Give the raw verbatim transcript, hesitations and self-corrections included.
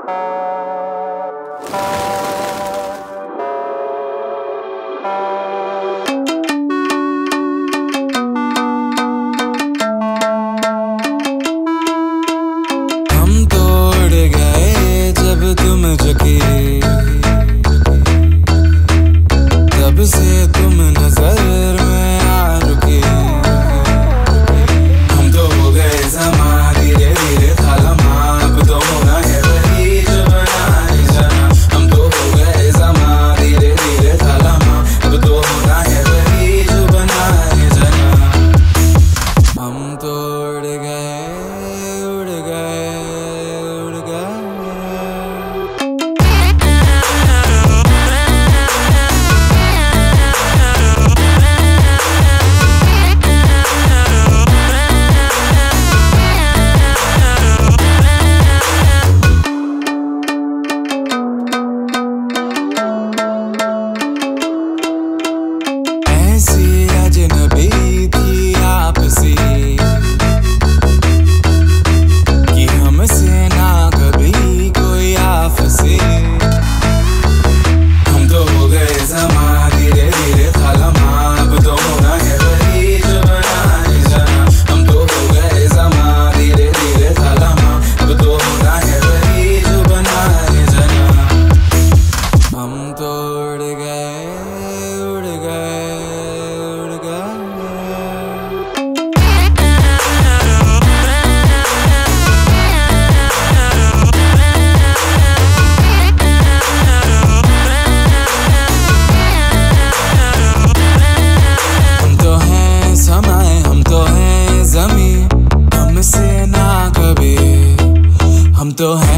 तब से तुम नजर में आ रुके, हम तो हो गए ज़मा धीरे धीरे था लम्हा, अब तो होना है वही जो बनाए जाना। हम तो हो गए ज़मा धीरे धीरे था लम्हा, अब तो होना है वही जो बनाए जाना। हम तो उड़ गए उड़ गए उड़ गए। अजनबी थी आपसी कि हमसे ना कभी कोई आपसी। हम तो हो गए ज़मा धीरे धीरे था लम्हा, अब तो होना है वही जो बनाए जाना। हम तो हो गए ज़मा धीरे धीरे था लम्हा, अब तो होना है वही जो बनाए जाना। हम तो उड़ गए उड़ गए उड़ गए। हम तो हैं समय, हम तो हैं ज़मीं, हमसे ना कभी, हम तो हैं